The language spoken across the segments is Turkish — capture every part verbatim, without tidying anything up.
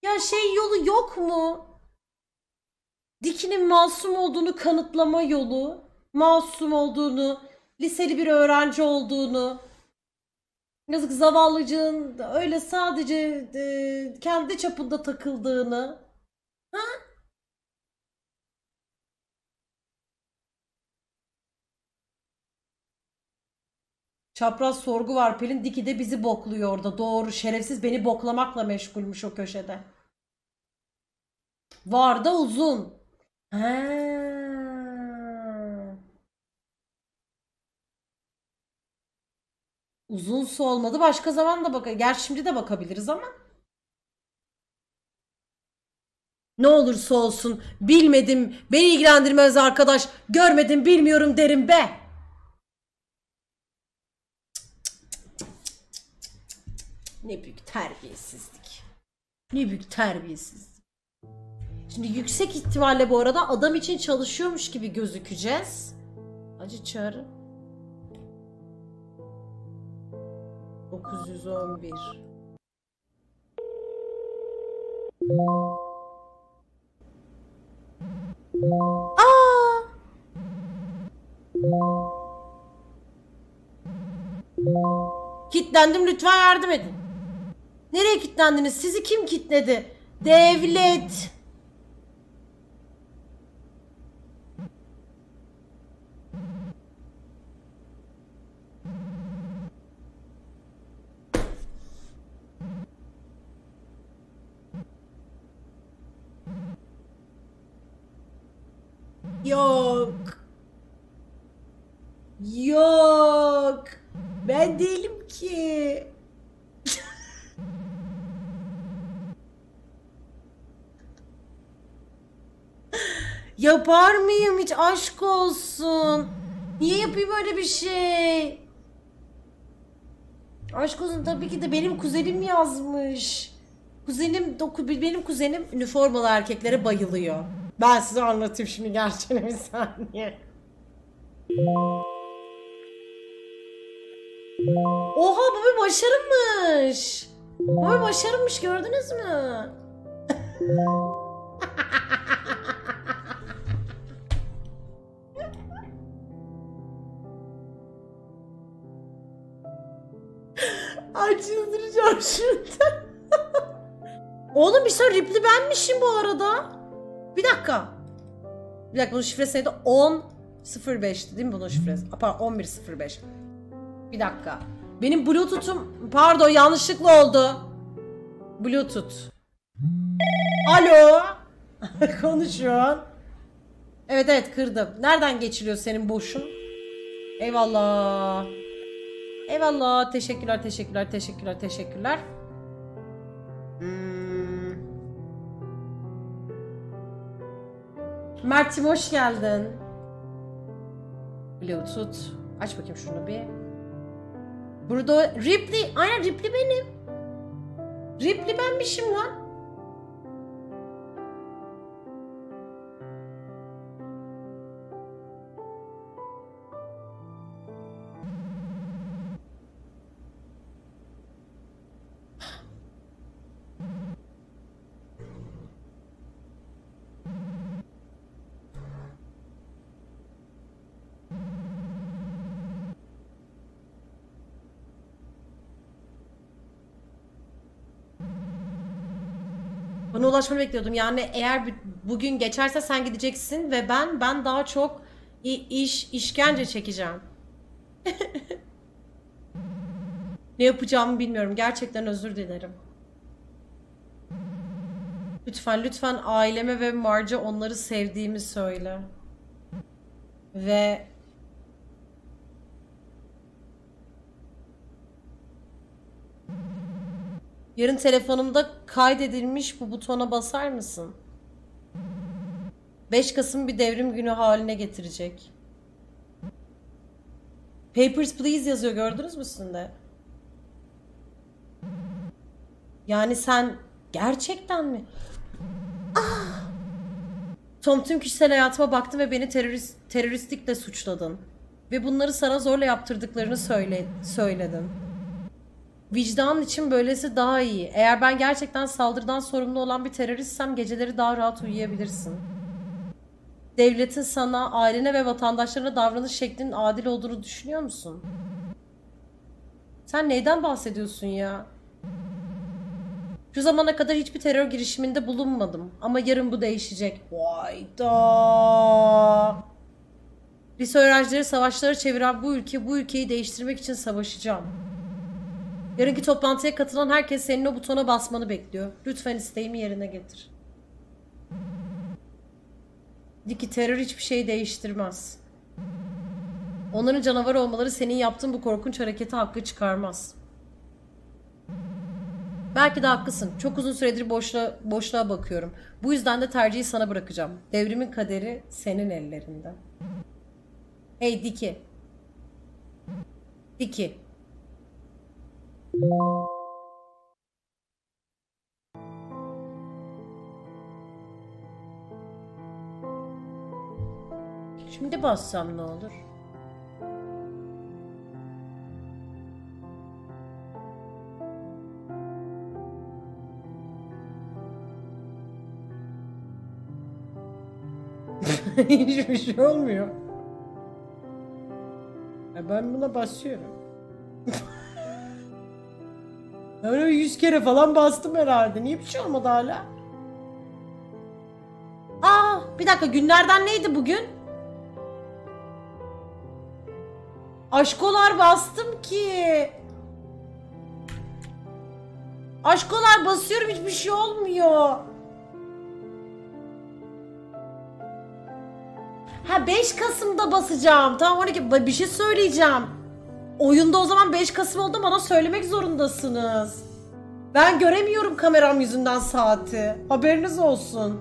Ya şey yolu yok mu? Diki'nin masum olduğunu kanıtlama yolu. Masum olduğunu, liseli bir öğrenci olduğunu. Yazık zavallıcığın öyle sadece e, kendi çapında takıldığını. Ha? Çapraz sorgu var Pelin. Diki de bizi bokluyor orada. Doğru. Şerefsiz beni boklamakla meşgulmüş o köşede. Var da uzun. He. Uzunsa olmadı. Başka zaman da bak. Gerçi şimdi de bakabiliriz ama. Ne olursa olsun bilmedim. Beni ilgilendirmez arkadaş. Görmedim bilmiyorum derim be. Ne büyük terbiyesizlik. Ne büyük terbiyesizlik. Şimdi yüksek ihtimalle bu arada adam için çalışıyormuş gibi gözükeceğiz. Acı çağrı. dokuz yüz on bir. Aa! Kitlendim, lütfen yardım edin. Nereye kilitlendiniz? Sizi kim kilitledi? Devlet. Yok. Yok. Ben değilim ki. Yapar mıyım hiç, aşk olsun. Niye yapayım öyle bir şey? Aşk olsun, tabii ki de benim kuzenim yazmış. Kuzenim, benim kuzenim üniformalı erkeklere bayılıyor. Ben size anlatayım şimdi gerçeğini, bir saniye. Oha, bu bir başarımmış. Bu bir başarımmış, gördünüz mü? Ay çıldıracağım şimdi. Oğlum bir şey, Ripley benmişim bu arada. Bir dakika. Bir dakika, bunun şifresi neydi? on sıfır beş'ti değil mi bunun şifresi? Pardon, on bir sıfır beş. Bir dakika. Benim Bluetooth'um, pardon yanlışlıkla oldu. Bluetooth. Alo. Konuşuyor. Evet evet, kırdım. Nereden geçiliyor senin boşun? Eyvallah. Eyvallah. Teşekkürler, teşekkürler, teşekkürler, teşekkürler. Hmm. Mert'im hoş geldin. Bluetooth. Aç bakayım şunu bir. Burada Ripley. Aynen, Ripley benim. Ripley benmişim lan. Bana ulaşmanı bekliyordum. Yani eğer bugün geçerse sen gideceksin ve ben ben daha çok iş işkence çekeceğim. Ne yapacağımı bilmiyorum. Gerçekten özür dilerim. Lütfen lütfen aileme ve Marge'a onları sevdiğimi söyle. Ve yarın telefonumda kaydedilmiş bu butona basar mısın? beş Kasım bir devrim günü haline getirecek. Papers, please yazıyor, gördünüz mü üstünde? Yani sen gerçekten mi? Ah! Tom, tüm kişisel hayatıma baktın ve beni terörist, teröristlikle suçladın. Ve bunları sana zorla yaptırdıklarını söyle, söyledin. Vicdanın için böylesi daha iyi. Eğer ben gerçekten saldırıdan sorumlu olan bir teröristsem geceleri daha rahat uyuyabilirsin. Devletin sana, ailene ve vatandaşlarına davranış şeklinin adil olduğunu düşünüyor musun? Sen neyden bahsediyorsun ya? Şu zamana kadar hiçbir terör girişiminde bulunmadım. Ama yarın bu değişecek. Vayda. Lise öğrencileri savaşlara çeviren bu ülke, bu ülkeyi değiştirmek için savaşacağım. Yarınki toplantıya katılan herkes senin o butona basmanı bekliyor. Lütfen isteğimi yerine getir. Diki terör hiçbir şeyi değiştirmez. Onların canavar olmaları senin yaptığın bu korkunç hareketi hakkı çıkarmaz. Belki de haklısın. Çok uzun süredir boşluğa, boşluğa bakıyorum. Bu yüzden de tercihi sana bırakacağım. Devrimin kaderi senin ellerinde. Hey Diki. Diki. Şimdi bassam ne olur? Hiçbir şey olmuyor. Ya ben buna basıyorum. Ben öyle yüz kere falan bastım herhalde. Niye bir şey olmadı hala? Aa, bir dakika, günlerden neydi bugün? Aşkolar bastım ki. Aşkolar basıyorum, hiçbir şey olmuyor. Ha, beş Kasım'da basacağım. Tamam, on iki. Bir şey söyleyeceğim. Oyunda o zaman beş Kasım oldu, bana söylemek zorundasınız. Ben göremiyorum kameram yüzünden saati. Haberiniz olsun.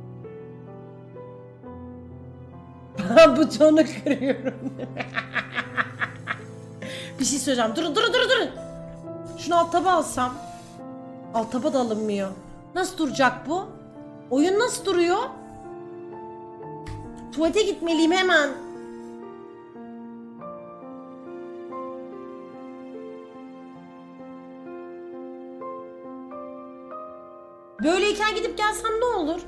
Ben butonu kırıyorum. Bir şey söyleyeceğim. Durun durun durun durun. Şunu alt taba alsam. Alt taba da alınmıyor. Nasıl duracak bu? Oyun nasıl duruyor? Tuvalete gitmeliyim hemen. Böyleyken gidip gelsem ne olur?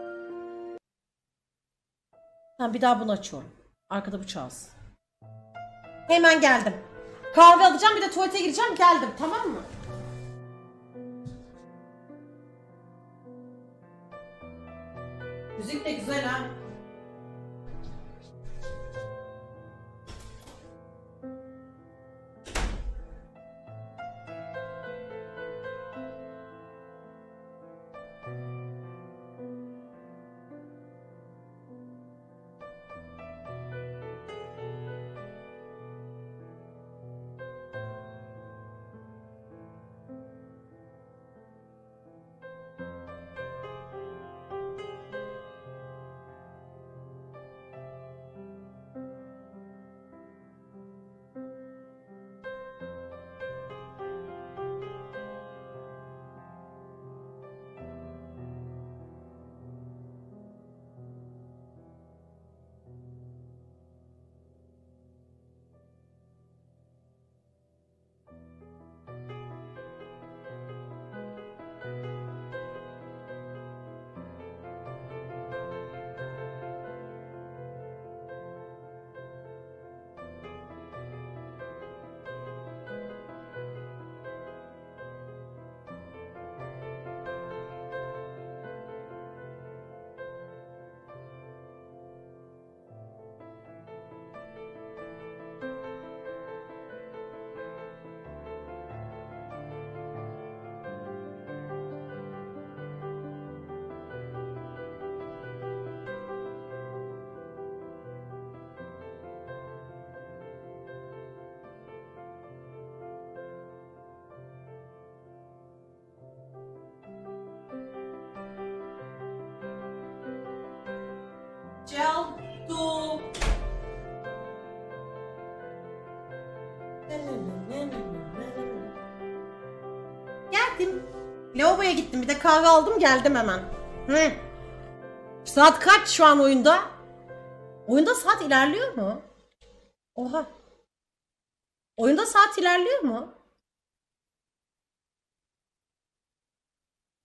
Tamam, bir daha bunu açıyorum. Arkada bu çalsın. Hemen geldim. Kahve alacağım, bir de tuvalete gireceğim, geldim, tamam mı? Müzik de güzel ha. Celdo. Geldim. Lavaboya gittim, bir de kahve aldım, geldim hemen. Hı. Saat kaç şu an oyunda? Oyunda saat ilerliyor mu? Oha. Oyunda saat ilerliyor mu?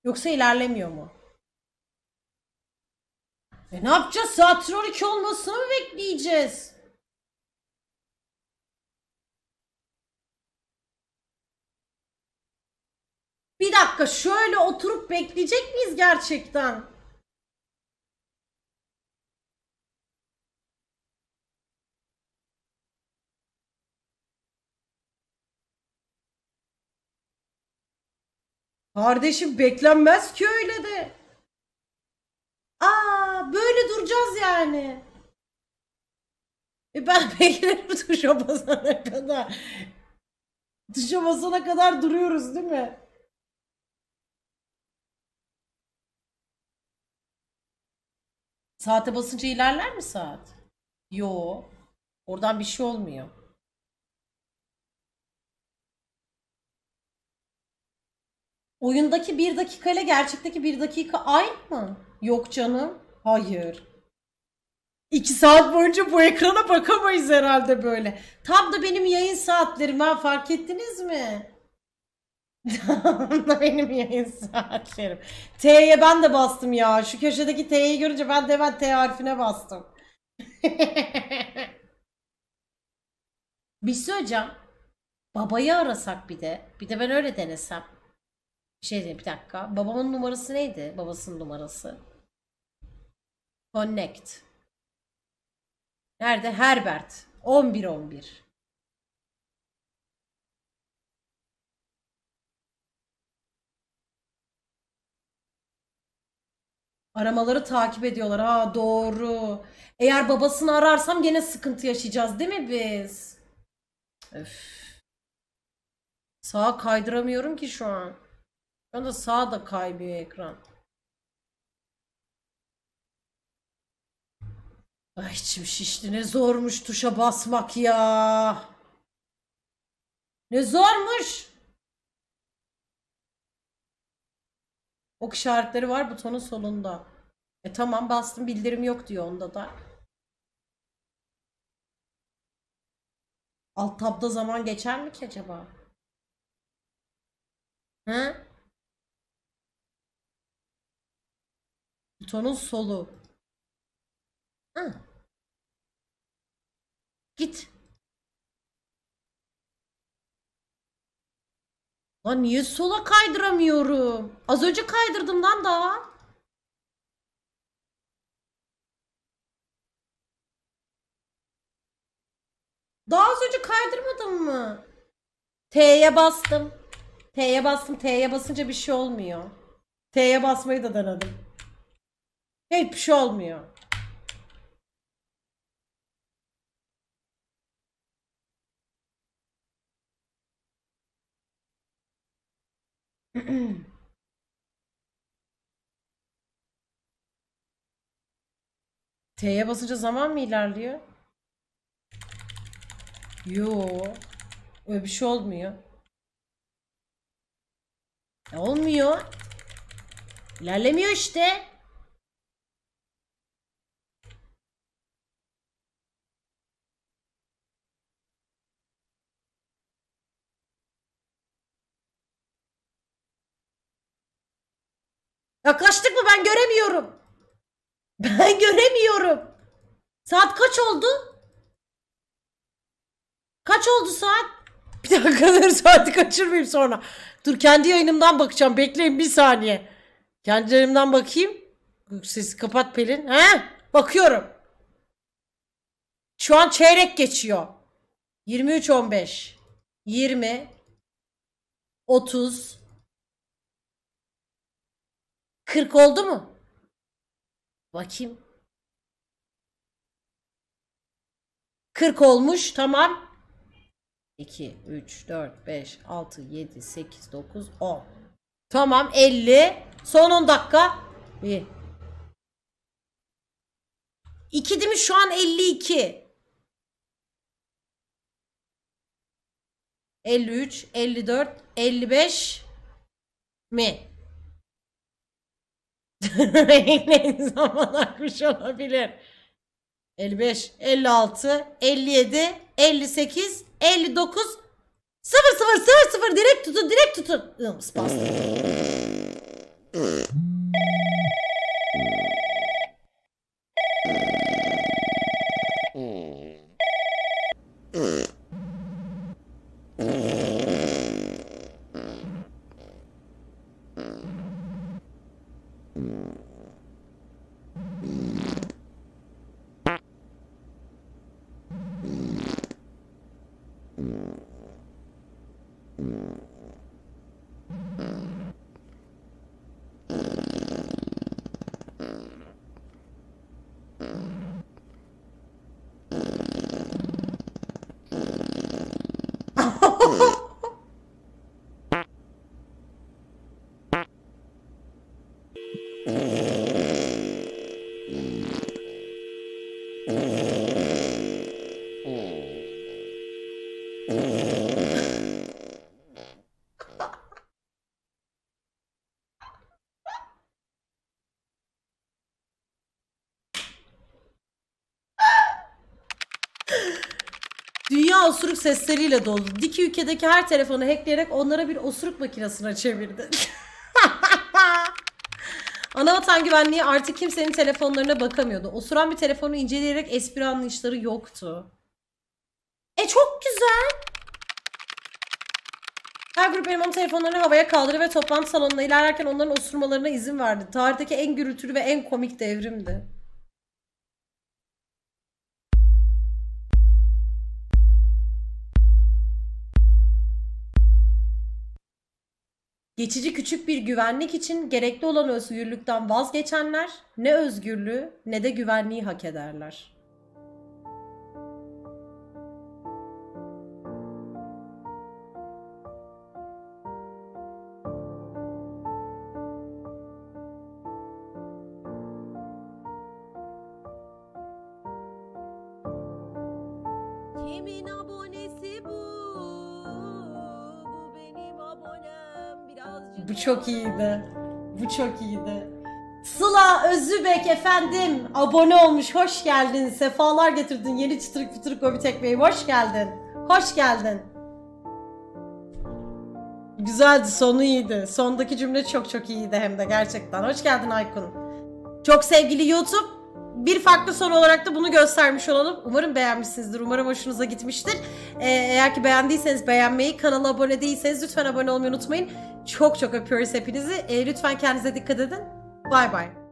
Yoksa ilerlemiyor mu? E ne yapacağız? Saat on iki olmasını mı bekleyeceğiz? Bir dakika, şöyle oturup bekleyecek miyiz gerçekten? Kardeşim beklenmez ki öyle de. Aa, böyle duracağız yani. E ben beklerim tuşa basana kadar. Tuşa basana kadar duruyoruz değil mi? Saate basınca ilerler mi saat? Yo. Oradan bir şey olmuyor. Oyundaki bir dakika ile gerçekteki bir dakika aynı mı? Yok canım. Hayır. İki saat boyunca bu ekrana bakamayız herhalde böyle. Tam da benim yayın saatlerim, ha, fark ettiniz mi? Tam da benim yayın saatlerim. T'ye ben de bastım ya. Şu köşedeki T'yi görünce ben de hemen T harfine bastım. Bir şey söyleyeceğim. Babayı arasak bir de. Bir de ben öyle denesem. Bir şey diyeyim, bir dakika. Babamın numarası neydi? Babasının numarası. Connect. Nerede? Herbert. on bir on bir. Aramaları takip ediyorlar. Ha, doğru. Eğer babasını ararsam gene sıkıntı yaşayacağız değil mi biz? Öf. Sağa kaydıramıyorum ki şu an. Şu anda sağa da kaymıyor ekran. Ay, içim şişti. Ne zormuş tuşa basmak ya. Ne zormuş. Ok işaretleri var butonun solunda. E tamam, bastım, bildirim yok diyor onda da. Alt tabda zaman geçer mi ki acaba? Hı? Butonun solu. Hı. Git. Lan niye sola kaydıramıyorum? Az önce kaydırdım lan daha. Daha az önce kaydırmadım mı? T'ye bastım. T'ye bastım. T'ye basınca bir şey olmuyor. T'ye basmayı da denedim. Hiçbir şey olmuyor. T'ye basınca zaman mı ilerliyor? Yo. Öyle bir şey olmuyor. E, olmuyor. İlerlemiyor işte. Yaklaştık mı, ben göremiyorum. Ben göremiyorum. Saat kaç oldu? Kaç oldu saat? Bir dakika dur, saati kaçırmayayım sonra. Dur, kendi yayınımdan bakacağım. Bekleyin bir saniye. Kendi yayınımdan bakayım. Sesi kapat Pelin. He? Bakıyorum. Şu an çeyrek geçiyor. yirmi üç on beş. yirmi. otuz. kırk oldu mu? Bakayım. kırk olmuş. Tamam. iki, üç, dört, beş, altı, yedi, sekiz, dokuz, on. Tamam, elli. Son on dakika. bir. iki değil mi? Şu an elli iki. elli üç, elli dört, elli beş mi? Ne zaman akmış olabilir? elli beş, elli altı, elli yedi, elli sekiz, elli dokuz, sıfır sıfır sıfır sıfır, direkt tutun, direkt tutun. Ims bastım. Dünya osuruk sesleriyle dolu. Diki ülkedeki her telefonu hackleyerek onlara bir osuruk makinesine çevirdi. Anavatan güvenliği artık kimsenin telefonlarına bakamıyordu. Osuran bir telefonu inceleyerek espri anlayışları yoktu. E çok güzel. Her grup elemanın telefonlarını havaya kaldırdı ve toplantı salonuna ilerlerken onların osurmalarına izin verdi. Tarihteki en gürültülü ve en komik devrimdi. Geçici küçük bir güvenlik için gerekli olan özgürlükten vazgeçenler ne özgürlüğü ne de güvenliği hak ederler. Kimin abonesi bu? Bu benim abonem. Birazcık. Bu çok iyiydi. Bu çok iyiydi. Sıla Özübek efendim abone olmuş. Hoş geldin. Sefalar getirdin. Yeni çıtırık pıtırık o bir tekmeyi. Hoş geldin. Hoş geldin. Güzeldi. Sonu iyiydi. Sondaki cümle çok çok iyiydi hem de gerçekten. Hoş geldin Aykun. Çok sevgili YouTube. Bir farklı soru olarak da bunu göstermiş olalım. Umarım beğenmişsinizdir. Umarım hoşunuza gitmiştir. Ee, eğer ki beğendiyseniz beğenmeyi, kanala abone değilseniz lütfen abone olmayı unutmayın. Çok çok öpüyoruz hepinizi. Ee, lütfen kendinize dikkat edin. Bay bay.